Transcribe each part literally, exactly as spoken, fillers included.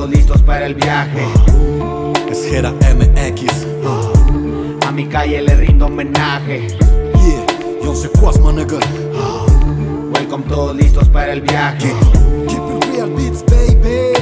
todos listos para el viaje. Es Jera M X. A mi calle le rindo homenaje. Yeah, yo sé Quasma, nigga. Welcome, todos listos para el viaje. Keep it real beats, baby.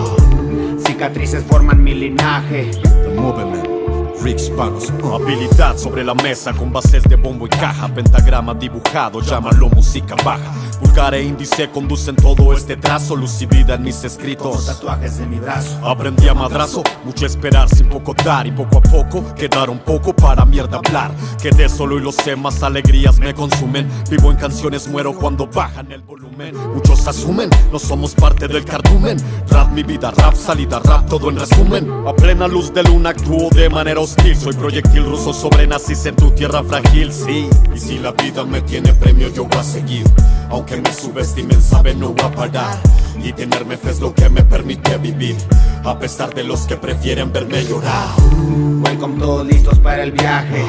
Cicatrices forman mi linaje. The movement. Rich Pagos. Habilidad sobre la mesa con bases de bombo y caja. Pentagrama dibujado, llámalo música baja. Pulgar e índice conducen todo este trazo. Luz y vida en mis escritos, Con tatuajes de mi brazo. aprendí a madrazo, mucho esperar sin poco dar. Y poco a poco quedar un poco para mierda hablar. Quedé solo y lo sé, más alegrías me consumen. Vivo en canciones, muero cuando bajan el volumen. Muchos asumen, no somos parte del cardumen. Rap mi vida, rap salida, rap todo en resumen. A plena luz de luna actúo de manera hostil. Soy proyectil ruso sobre nazis en tu tierra frágil, sí. Y si la vida me tiene premio yo voy a seguir. Aunque me subestimen saben no voy a parar. Y tenerme fe es lo que me permite vivir, a pesar de los que prefieren verme llorar. Welcome, todos listos para el viaje.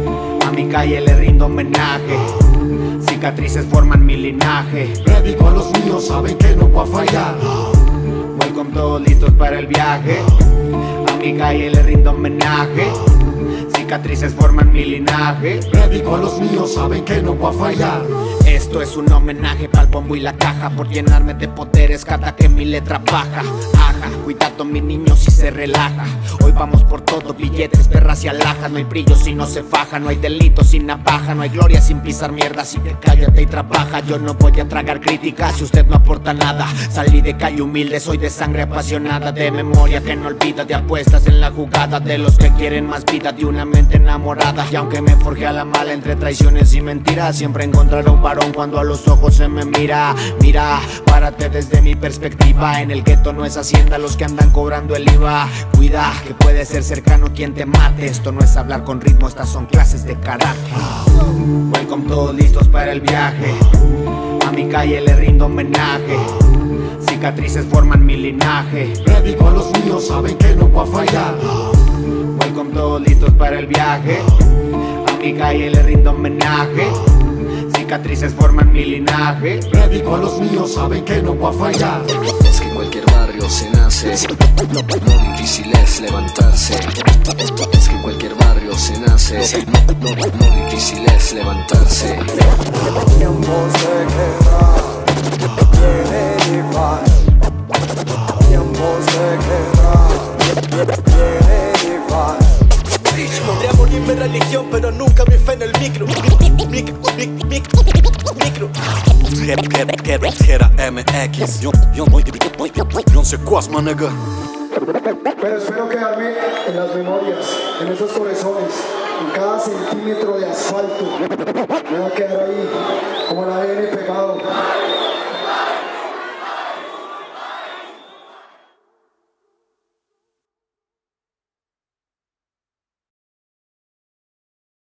A mi calle le rindo homenaje. Cicatrices forman mi linaje. Dedico a los míos, saben que no voy a fallar. Welcome, todos listos para el viaje. A mi calle le rindo homenaje. Cicatrices forman mi linaje. Dedico a los míos, saben que no voy a fallar. Esto es un homenaje pa'l bombo y la caja, por llenarme de poderes cada que mi letra baja. Aja, cuidado mi niño si se relaja. Hoy vamos por todo, billetes, perras y alhajas. No hay brillo si no se faja, no hay delito sin navaja. No hay gloria sin pisar mierda, así que cállate y trabaja. Yo no voy a tragar críticas si usted no aporta nada. Salí de calle humilde, soy de sangre apasionada. De memoria que no olvida, de apuestas en la jugada. De los que quieren más vida, de una mente enamorada. Y aunque me forjé a la mala entre traiciones y mentiras, siempre encontraré un varón cuando a los ojos se me mira. Mira, párate desde mi perspectiva. En el gueto no es hacienda los que andan cobrando el I V A. Cuida, que puede ser cercano quien te mate. Esto no es hablar con ritmo, estas son clases de karate. Welcome, todos listos para el viaje. A mi calle le rindo homenaje. Cicatrices forman mi linaje. Dedico a los míos, saben que no voy a fallar. Welcome, todos listos para el viaje. A mi calle le rindo homenaje. Cicatrices forman mi linaje. Dedico a los míos, saben que no voy a fallar. Es que en cualquier barrio se nace, lo, lo difícil es levantarse. Es que en cualquier barrio se nace, lo, lo, lo difícil es levantarse. Tiempos de guerra, viene Divine. Tiempos de guerra, viene Divine. Podría morir mi religión, pero nunca mi fe en el micro. Micro, micro, micro, micro. Jera M X. Yo, yo, yo, yo, yo sé Quasma, nigga. Pero espero quedarme en las memorias, en esos corazones, en cada centímetro de asfalto. Me va a quedar ahí, como la A D N pegado.